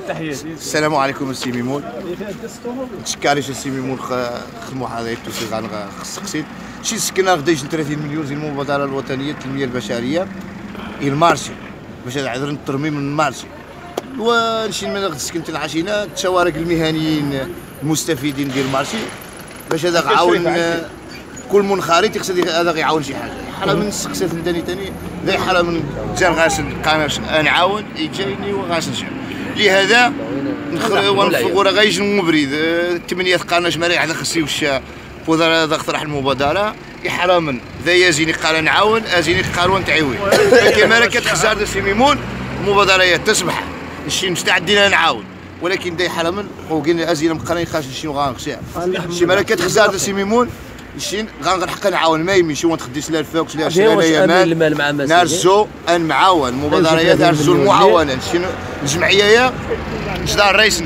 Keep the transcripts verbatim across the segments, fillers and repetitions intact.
تحياتي. السلام عليكم السي ميمون. نتشكر لك السي ميمون خدموا حضرتك توسي غنغ خصك شي سكننا غدا يجي ثلاثين مليون ديال المبادره الوطنيه للتنميه البشريه المارشي باش نعذر الترميم من المارشي ونشي من غد سكنت العشينه التوارق المهنيين المستفيدين ديال المارشي باش هذا عاون كل منخرط يقصد هذا غيعاون شي حاجه. حاله من السقسات ثاني ثاني ذي حاله من جا غاسل قناش نعاون يجيني وغاسل لهذا ونفقوا راه غيجي المبرد ثمانية قناش مريح هذا خصي وش وذا هذا اقترح المبادره يحرم ذا يزيني قال نعاون ازيني قالوا تعيوي كما راه كتخزر سي ميمون المبادره تصبح نشي مستعدين نعاون ولكن داي حرم وقلنا ازينا مقرين خاش نشي غنخشى شي مره كتخزر سي ميمون شي غنلحق نعاون ما يمشي ونتخديش لا الفوكس لا شي لا يمان نرجو ان معاون المبادرات نرجو المعاونه شي الجمعيه نشدار الرئيس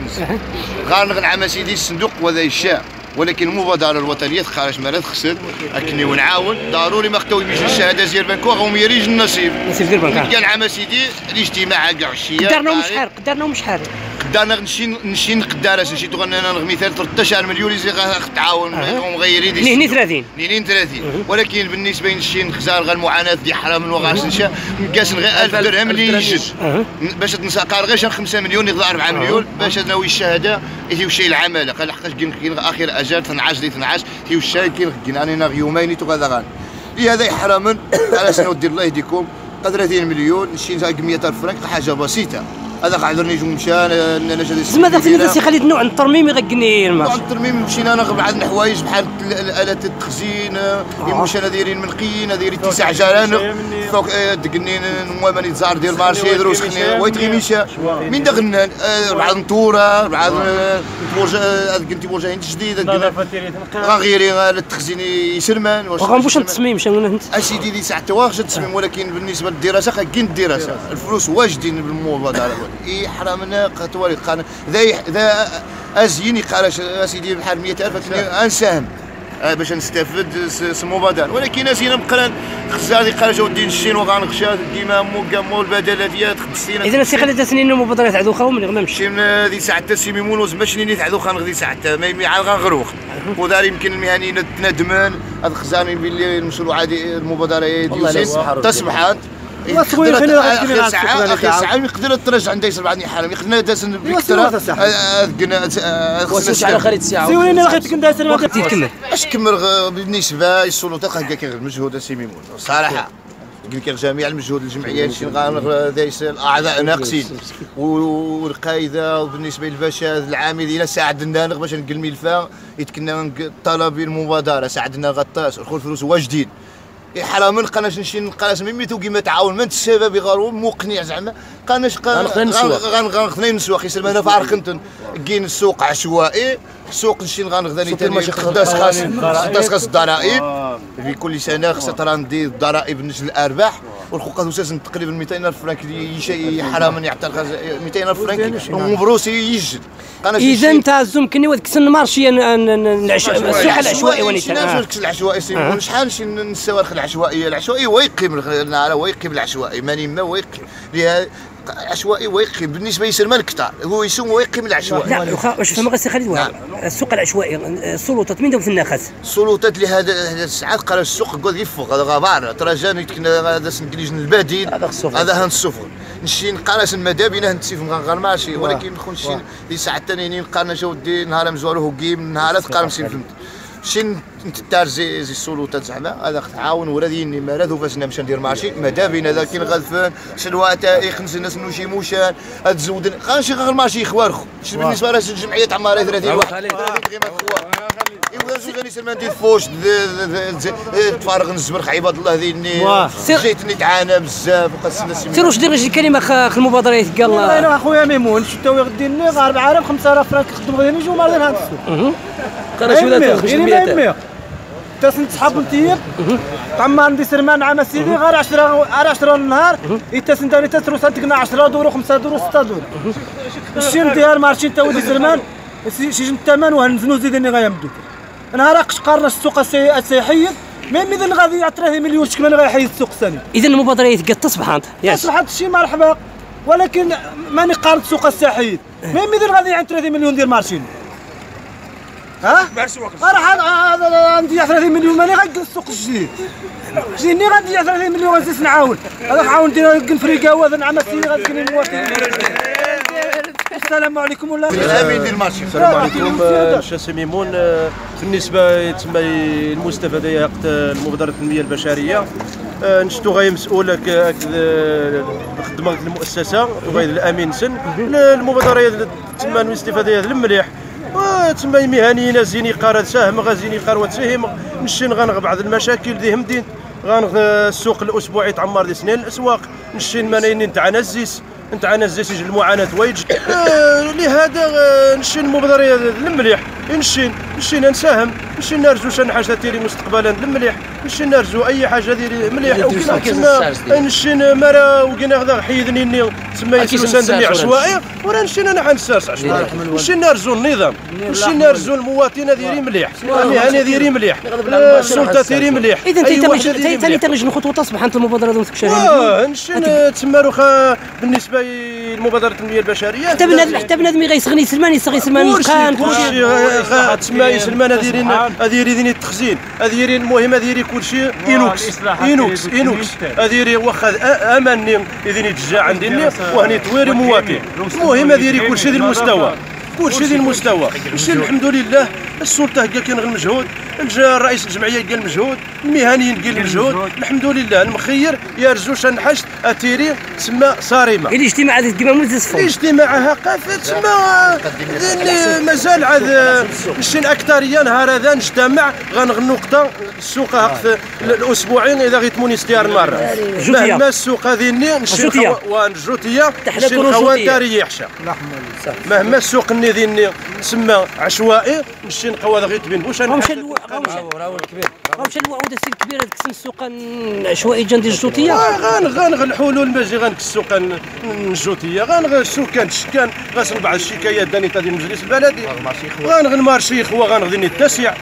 غنغنعم سيدي الصندوق وذا الشاء ولكن المبادره الوطنيه خارج مرات خصت اكني ونعاون ضروري ما خطاو يمشي الشهاده ديال بنكو غير يريج النصيب نصيب ديال بنكو كان عام سيدي الاجتماع كاع عشيه قدرناهم شحال قدرناهم شحال قدرنا نمشي نمشي نقدر نمشي تغنى مثال ثلاثة عشر مليون اللي غتعاون مغيرين ديال هني ثلاثين هني ثلاثين ولكن بالنسبه للشي نخزار غير المعاناه ديال حرام وغاس نشا مكاس غير ألف درهم اللي يجد باش تنساقار غير خمسة مليون يضرب أربعة مليون باش ناوي الشهاده يوشي العماله قال لحقاش كاين اخر اجال اثناش ديال اثناش تيوشي كاين انا يومين تغدا غان لهذا يحرم على شنو دير الله يهديكم ثلاثين مليون نشي مئة ألف فرنك حاجه بسيطه هذا قعدني جو مشى انا جا زعما داك اللي سي خالد نوع الترميم يغني نوع الترميم مشينا انا بعض الحوايج بحال الالات التخزين مشينا دايرين منقيين دايرين تسع جران فوق دقنين المهم يتزار ديال المارشي دروس خني ويتغي مشى من دغنا بعض النطوره بعض كنتي بوجهين جديد غيري التخزين يسرمان واش غنمشيو التصميم شنو انت اسيدي دي ساعه واخا التصميم ولكن بالنسبه للدراسه كاين الدراسه الفلوس واجدين بالمبادره اي حرامنا قطوري قان ذا ذا ازيني قال اسيدي بحال مئة ألف انساهم باش نستافد المبادره ولكن ازينا مقران خزاري قال جاو دين الشين وغنخشى ديما مو كامو البدلات خدستينا اذا سي خالد سنين المبادرات عدو خاو ملي غنمشي شي من هذه ساعه سي ميمون وزما شني تعدو خان غدي ساعه ما يمعال غنغروخ ودار يمكن المهنيين تندمان هذا خزاني باللي المشروع هذه المبادره ديال تصبحات وصوي خلينا اخر ساعه اخر ساعه يقدر ترجع عندي سبعة حرام يخدنا داس بكثره قلنا واش على خالد الساعه سيولينا لغيت كنداس تكمل اش كمل بالنسبه للسلطات كاع كيغير المجهود سي ميمون صراحه قلت لك جميع المجهود الجمعيات شي دايس الاعضاء ناقصين والقايده وبالنسبه للباشا العاملين ساعدنا باش نلقى الملفه يتكنا الطلب المبادره ساعدنا غطاس الخول فلوس واجدين حرام قناش نمشي نقاس ميتو كيما تعاون من السبب غارو مقنع زعما قناش غنغني نسواق يسلم انا في عرقنتن كاين السوق عشوائي السوق نمشي غنغداني ثاني خداس خاص خداس خاص الضرائب في كل سنه خصها تراندي الضرائب بالنسبه للارباح والخوقات اساسا تقريبا مئتين ألف فرنك حرام يعطى مئتين ألف فرنك مبروسي يجد اذا انت يمكن وديك السن مارشي السوق العشوائي ونيتا السوق العشوائي سيمون شحال شي السوارق العشوائيه العشوائي ويقيم النهار ويقيم العشوائي ماني ما ويقيم عشوائي ويقيم بالنسبه يسلم الكثار هو يسوم ويقيم العشوائي لا واش فهم غير سي خالد السوق العشوائي السلطات من داو في الناخس السلطات لهذا الساعات قال السوق قال يفوق هذا غبار ترجاني هذا سنكليج البديل هذا هان السفر نشي نقراس المدابينه نتسيف غير ماشي ولكن نكون شي دي ساعه ثانيين قالنا جا ودي نهار مزوروه كيم نهارات قال مسيف فهمت شي نتار زي زي السلطات زعما هذا تعاون وراديني ما ذو فاش نمشي ندير مارشي ماذا بينا ذا كاين غلفان شنوات يخنس الناس نمشي موشان هاد زود غنمشي غير مارشي خوارخو شي بالنسبه لها الجمعيه تاع ماري ثلاثين واحد ايوا غادي سلمان ندير فوش تفارغ نزبرخ عباد الله ذيني جيتني تعانى بزاف وقاسنا السيمين سير واش دير شي كلمه خ المبادرات قال انا اخويا ميمون شتو يغديني غير أربعة آلاف خمسة آلاف فرانك يخدم غير يجيو مارين هاد السوق قال شو لا تخرج مئة تاس نتسحب نتيب عما عندي سرمان عام سيدي غير عشرة غير عشرة النهار يتاس نداري تسرو سنتقنا عشرة دور وخمسة دور وستة دور الشي ندير مارشي تا ولدي سرمان شي الثمن وهنزنو زيدني غيمدو نهار قشقرنا السوق السياحيه ما ميدن غادي يعطي مليون شكون غيحيد السوق الثاني اذا المبادرات قد تصبحت تصبحت شي مرحبا ولكن ماني قارن سوق الساحيد ما يمدير غادي عند ثلاثين مليون ديال مارشين ها راه ندير ثلاثين مليون ماني غنقل السوق الجديد جيني غندير ثلاثين مليون غنزيد نعاون هذاك عاون ندير الفريكا وهذا نعم السيدي غتكوني المواطنين. السلام عليكم ولا الامين ديال المارشي. السلام عليكم الشاسي ميمون. بالنسبه تما المستفاده يا المبادره التنميه البشريه نشتو غاية مسؤول خدمة المؤسسة وغاية الأمين سن المبادرة تما الاستفادة المليح وتما مهنيين زيني قارد ساهم غازيني قار وتساهم نشين غنغ بعض المشاكل ذي همدين غنغ السوق الأسبوعي تعمر ذي سنين الأسواق نشين مناين تاع نزيس نتاع نزيس يجي المعاناة ويج لهذا نشين المبادرة المليح نشين نشين نساهم نشين نرجو شي حاجه تيري مستقبلا المليح نشين نرجو اي حاجه ديري مليح وكما تسمى نشين مرا وكنا غدا حيدني تسمى يسوسان عشوائي ورا نشين انا حنساس عشوائي نشين نرجو النظام نشين نرجو المواطن ديري مليح المهني ديري مليح السلطه ديري مليح اذا انت انت تنجم خطوه تصبح انت المبادره ديال تكشف اه نشين تسمى روخا بالنسبه للمبادره التنميه البشريه حتى بنادم حتى بنادم غيسغني سلمان يسغي سلمان يتقان كلشي تسمى سلمان هذيرين هذيرين التخزين هذيرين المهم هذيرين كلشي اينوكس اينوكس اينوكس هذيرين واخا اماني اذن يتجا عندي وهني تويري مواطن المهم هذيرين كلشي ذي المستوى كلشي ذي المستوى نشي الحمد لله السلطه كاع كاين غير المجهود الرئيس الجمعيه قال المجهود المهنيين قال المجهود الحمد لله المخير يرجو شنحشت اتيري تسمى صارمه الاجتماع هذا كيما مول تصفوا الاجتماع هكا تسمى مازال عاد نشين اكثريه نهار هذا نجتمع غنغنو نقطه السوق هاك الاسبوعين اذا غيتموني ستيار مره مهما السوق هذه نشين ونجوتيه نشين خوانتاري يحشا مهما السوق النذي تسمى عشوائي نشين قوا غير تبين بوش ماشي راهو الكبير ماشي الوعود السي الكبير هذيك السوق عشوائي جا ندير الجوتيه غان غان الحلول ماشي غان السوق الجوتيه غان السكان الشكان غاسل بعض الشكايات داني تاع المجلس البلدي غان غير مارشي خوا غان غادي نتسع